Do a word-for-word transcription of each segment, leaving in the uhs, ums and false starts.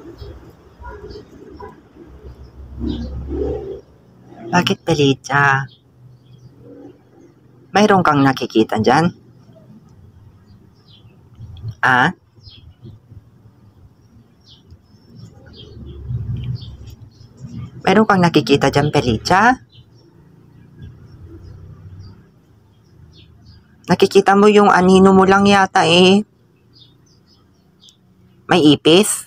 Bakit, Pelita? Mayroon kang nakikita dyan? Ah? Mayroon kang nakikita dyan, Pelita? Nakikita mo yung anino mo lang yata eh. May ipis?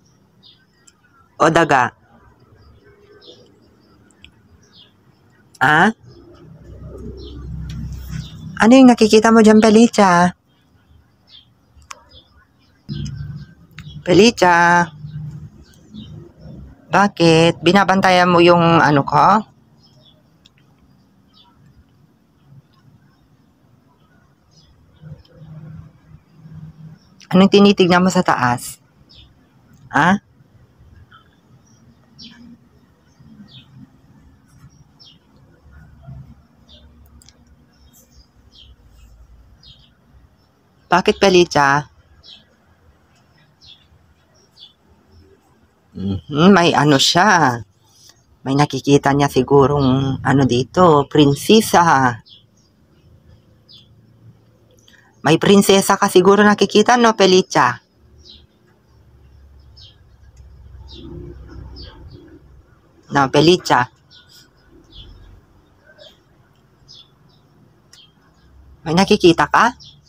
O daga? Ah? Ano yung nakikita mo dyan, Pelita? Pelita? Bakit? Binabantayan mo yung ano ko? Anong tinitignan mo sa taas? Ah? Bakit, Pelita? Mm-hmm, may ano siya. May nakikita niya sigurong ano dito, prinsesa. May prinsesa ka siguro nakikita, no, Pelita? No, Pelita? May nakikita ka?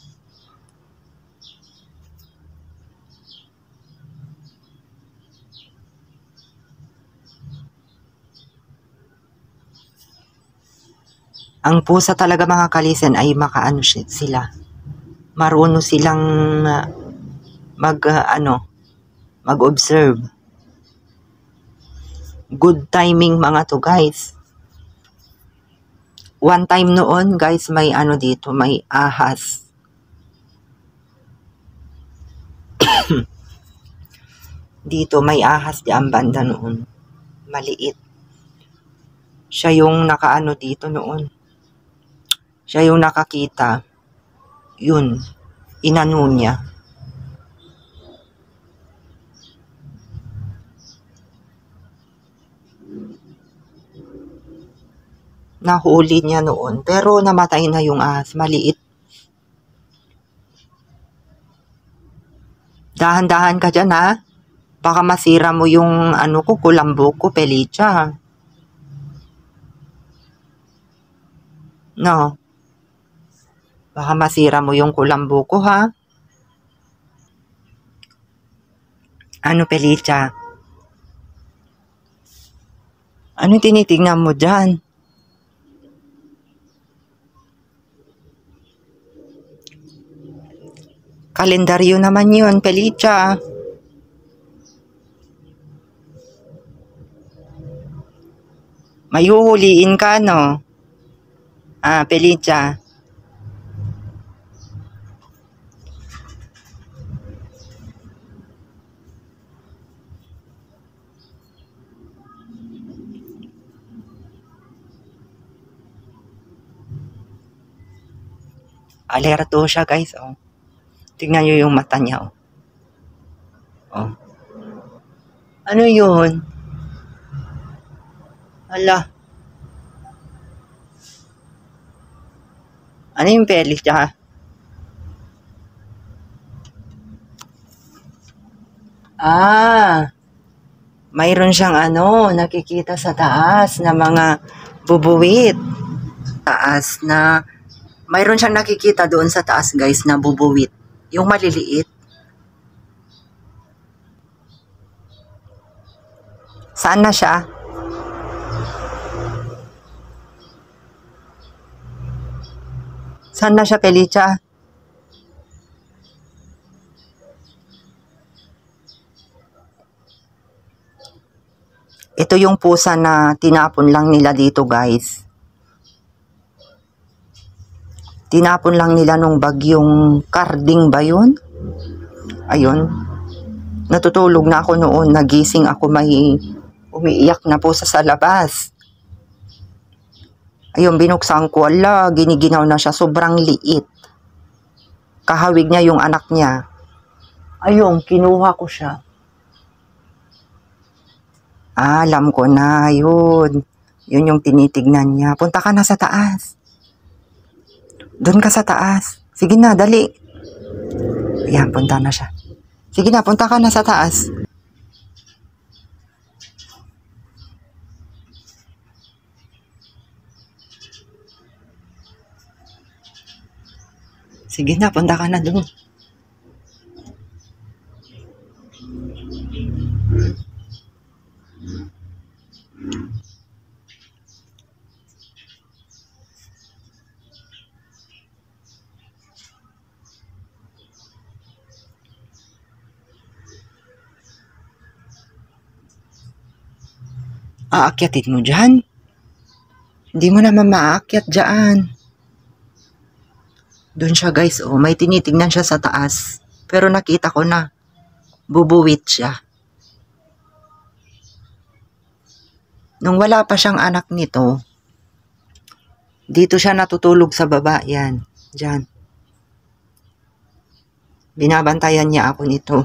Ang pusa talaga, mga kalisen, ay makaano sila. Marunong silang uh, mag uh, ano, mag-observe. Good timing mga to, guys. One time noon, guys, may ano dito, may ahas. Dito may ahas di ang banda noon. Maliit. Siya yung nakaano dito noon. Siya yung nakakita. Yun. Inano niya. Nahuli niya noon. Pero namatay na yung ahas. Maliit. Dahan-dahan ka dyan, ha? Baka masira mo yung ano ko, kulambo ko, Pelita. No. Baka masira mo yung kulambo ko, ha? Ano, Pelita? Ano tinitignan mo dyan? Kalendaryo naman yun, Pelita. May huhuliin ka, no? Ah, Pelita. Alerto siya, guys, oh. Tingnan nyo yung mata niya, oh. Oh. Ano yun? Hala. Ano yung Pelita? Ah. Mayroon siyang ano, nakikita sa taas na mga bubuwit. Taas na, mayroon siyang nakikita doon sa taas, guys, na bubuwit. Yung maliliit. Saan na siya? Saan na siya, Pelita? Ito yung pusa na tinapon lang nila dito, guys. Tinapon lang nila nung bagyong Karding ba yun? Ayun. Natutulog na ako noon. Nagising ako, may umiiyak na pusa sa labas. Ayun, binuksan ko. Ala, giniginaw na siya. Sobrang liit. Kahawig niya yung anak niya. Ayun, kinuha ko siya. Ah, alam ko na, yun. Yun yung tinitignan niya. Punta ka na sa taas. Doon ka sa taas. Sige na, dali. Ayan, punta na siya. Sige na, punta ka na sa taas. Sige na, punta ka na doon. Aakyatin mo dyan? Hindi mo naman maakyat dyan. Doon siya guys, oh, may tinitingnan siya sa taas. Pero nakita ko na, bubuwit siya. Nung wala pa siyang anak nito, dito siya natutulog sa baba, yan, dyan. Binabantayan niya ako nito.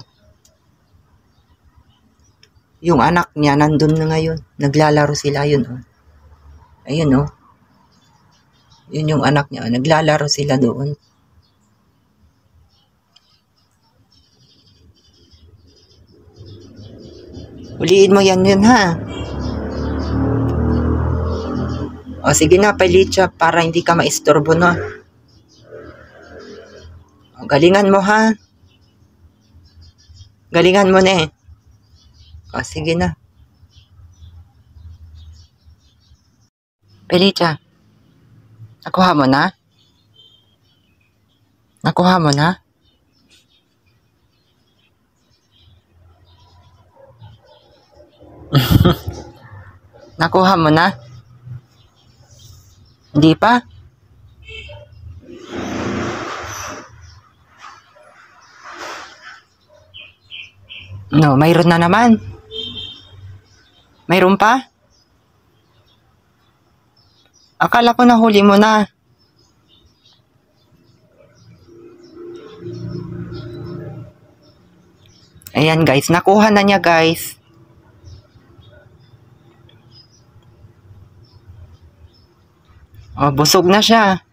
Yung anak niya, nandun na ngayon. Naglalaro sila, yun, oh. Ayun, oh. Yun yung anak niya, naglalaro sila doon. Uliin mo yan yun, ha? O, sige na, Felicia, para hindi ka maistorbo, no? O, galingan mo, ha? Galingan mo na, eh. O, sige na. Felicia, nakuha mo na? Nakuha mo na? Nakuha mo na? Hindi pa? No, mayroon na naman. Mayroon pa? Akala ko nahuli mo na. Ayan guys, nakuha na niya guys. Oh, busog na siya.